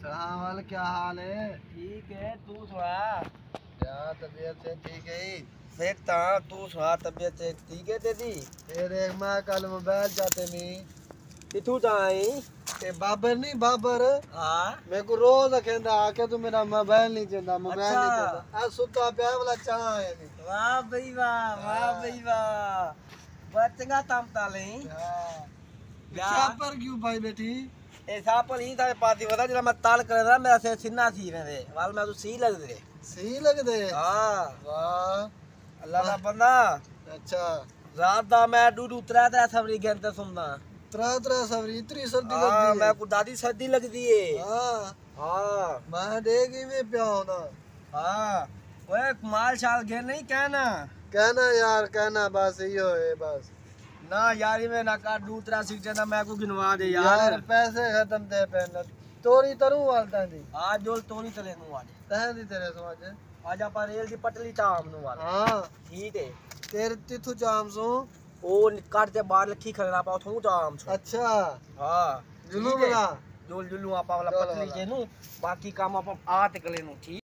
सहावल क्या हाल है? ठीक है, तू सुना। यार तबीयत से ठीक है ही। देखता तू सुना, तबीयत से ठीक है तेरी? फिर एक मैं कल मोबाइल चाहते नहीं किथू जाई? ते बाबर नहीं बाबर हाँ मेरे को रोज कहंदा आके तू मेरा मोबाइल नहीं चंदा मोबाइल अच्छा। नहीं चंदा आ सुता प्यार वाला चाह है नहीं। वाह भाई वाह, वाह भाई वाह, बड़ा चंगा काम ताले। क्या पर क्यों भाई बेटी? ऐसा पर ही था पाती बता जरा मैं ताल कर रहा मेरा से सिन्ना सी मेरे वाल में तो सी लग दे। सही लग दे। हाँ वाह अल्लाह दा बंदा। अच्छा रात दा मैं डूड उतरा था सबरी गंते सुनदा। त्रा त्रा सवरी इतनी सर्दी हाँ लगती है। मैं को दादी सर्दी लगदी है। हाँ हाँ मैं देगी में प्या होना। हाँ ओए माल शाल घेर नहीं कहना। कहना यार कहना बस यो है बस। ना यारी में ना का दूसरा सीटे ना मैं को गिनवा दे यार यार। पैसे खत्म थे पहले तोरी तरू वालता दी आज जोल तोड़ी तले नु आज। तह दी तेरे समझ। आज आप रेल दी पटली ताम नु वाल। हाँ ठीक है तेरे तिथु चाम सो। ओ काट के बाहर लखी खरना पाओ थू ताम छो। अच्छा हाँ जुलू ठीक है। बना जोल जुलू आपा वाला जोल पटली वाला। के नु बाकी काम आप आ ते कले नु ठीक।